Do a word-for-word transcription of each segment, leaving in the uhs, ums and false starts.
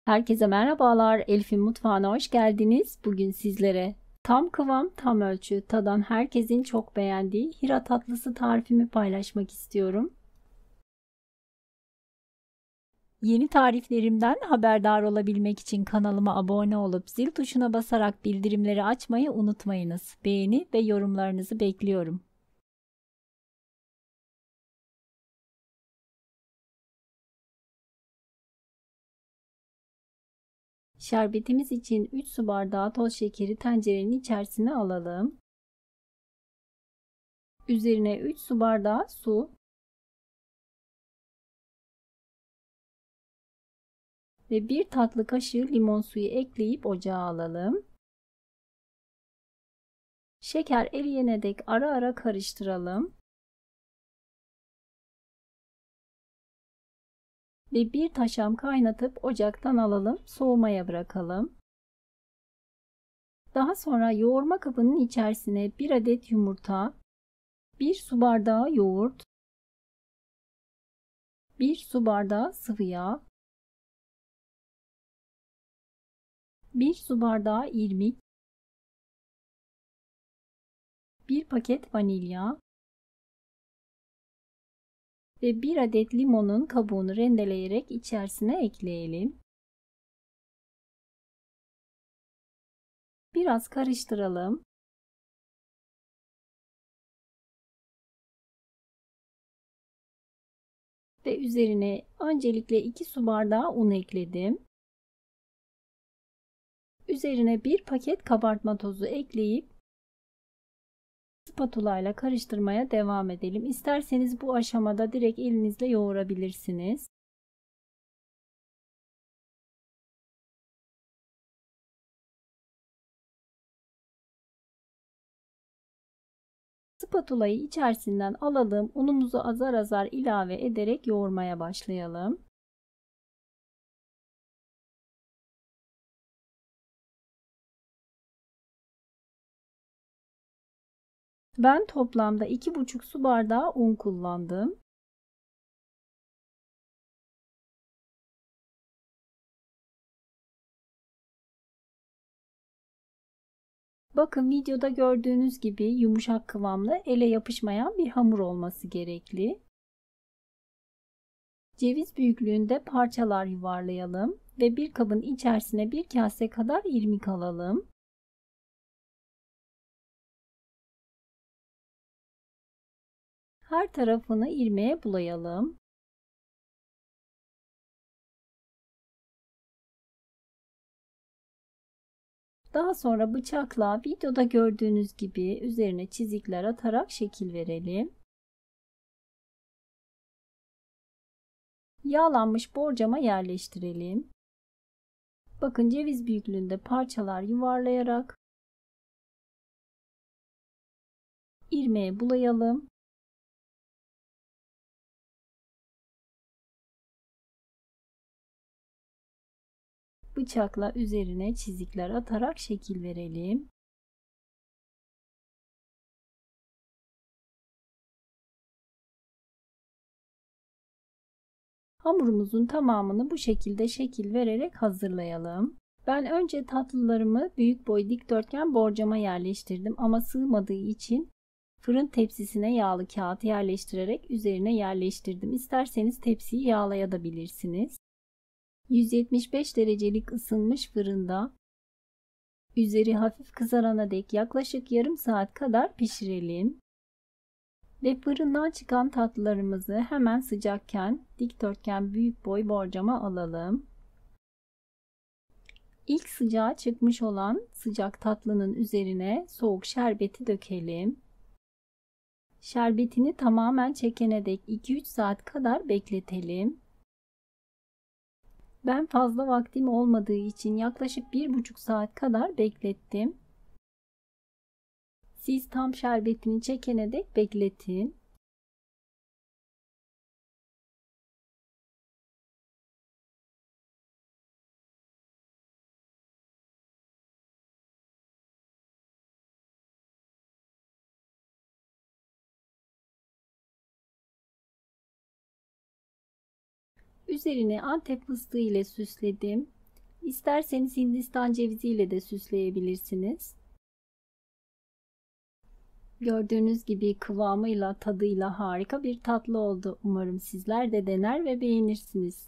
Herkese merhabalar. Elif'in mutfağına hoş geldiniz. Bugün sizlere tam kıvam, tam ölçü, tadan herkesin çok beğendiği Hira tatlısı tarifimi paylaşmak istiyorum. Yeni tariflerimden haberdar olabilmek için kanalıma abone olup zil tuşuna basarak bildirimleri açmayı unutmayınız. Beğeni ve yorumlarınızı bekliyorum. Şerbetimiz için üç su bardağı toz şekeri tencerenin içerisine alalım. Üzerine üç su bardağı su ve bir tatlı kaşığı limon suyu ekleyip ocağa alalım. Şeker eriyene dek ara ara karıştıralım. Ve bir taşam kaynatıp ocaktan alalım, soğumaya bırakalım. Daha sonra yoğurma kabının içerisine bir adet yumurta, bir su bardağı yoğurt, bir su bardağı sıvı yağ, bir su bardağı irmik, bir paket vanilya ve bir adet limonun kabuğunu rendeleyerek içerisine ekleyelim. Biraz karıştıralım. Ve üzerine öncelikle iki su bardağı un ekledim. Üzerine bir paket kabartma tozu ekleyip spatula ile karıştırmaya devam edelim. İsterseniz bu aşamada direkt elinizle yoğurabilirsiniz. Spatulayı içerisinden alalım. Unumuzu azar azar ilave ederek yoğurmaya başlayalım. Ben toplamda iki buçuk su bardağı un kullandım. Bakın videoda gördüğünüz gibi yumuşak kıvamlı, ele yapışmayan bir hamur olması gerekli. Ceviz büyüklüğünde parçalar yuvarlayalım ve bir kabın içerisine bir kase kadar irmik alalım. Her tarafını irmiğe bulayalım. Daha sonra bıçakla videoda gördüğünüz gibi üzerine çizikler atarak şekil verelim. Yağlanmış borcama yerleştirelim. Bakın ceviz büyüklüğünde parçalar yuvarlayarak irmiğe bulayalım. Bıçakla üzerine çizikler atarak şekil verelim. Hamurumuzun tamamını bu şekilde şekil vererek hazırlayalım. Ben önce tatlılarımı büyük boy dikdörtgen borcama yerleştirdim ama sığmadığı için fırın tepsisine yağlı kağıt yerleştirerek üzerine yerleştirdim. İsterseniz tepsiyi yağlayabilirsiniz. yüz yetmiş beş derecelik ısınmış fırında üzeri hafif kızarana dek yaklaşık yarım saat kadar pişirelim. Ve fırından çıkan tatlılarımızı hemen sıcakken dikdörtgen büyük boy borcama alalım. İlk sıcağı çıkmış olan sıcak tatlının üzerine soğuk şerbeti dökelim. Şerbetini tamamen çekene dek iki üç saat kadar bekletelim. Ben fazla vaktim olmadığı için yaklaşık bir buçuk saat kadar beklettim. Siz tam şerbetini çekene dek bekletin. Üzerine Antep fıstığı ile süsledim. İsterseniz Hindistan ceviziyle de süsleyebilirsiniz. Gördüğünüz gibi kıvamıyla, tadıyla harika bir tatlı oldu. Umarım sizler de dener ve beğenirsiniz.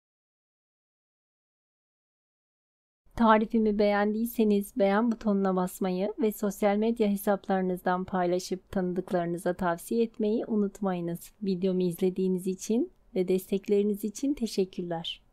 Tarifimi beğendiyseniz beğen butonuna basmayı ve sosyal medya hesaplarınızdan paylaşıp tanıdıklarınıza tavsiye etmeyi unutmayınız. Videomu izlediğiniz için ve destekleriniz için teşekkürler.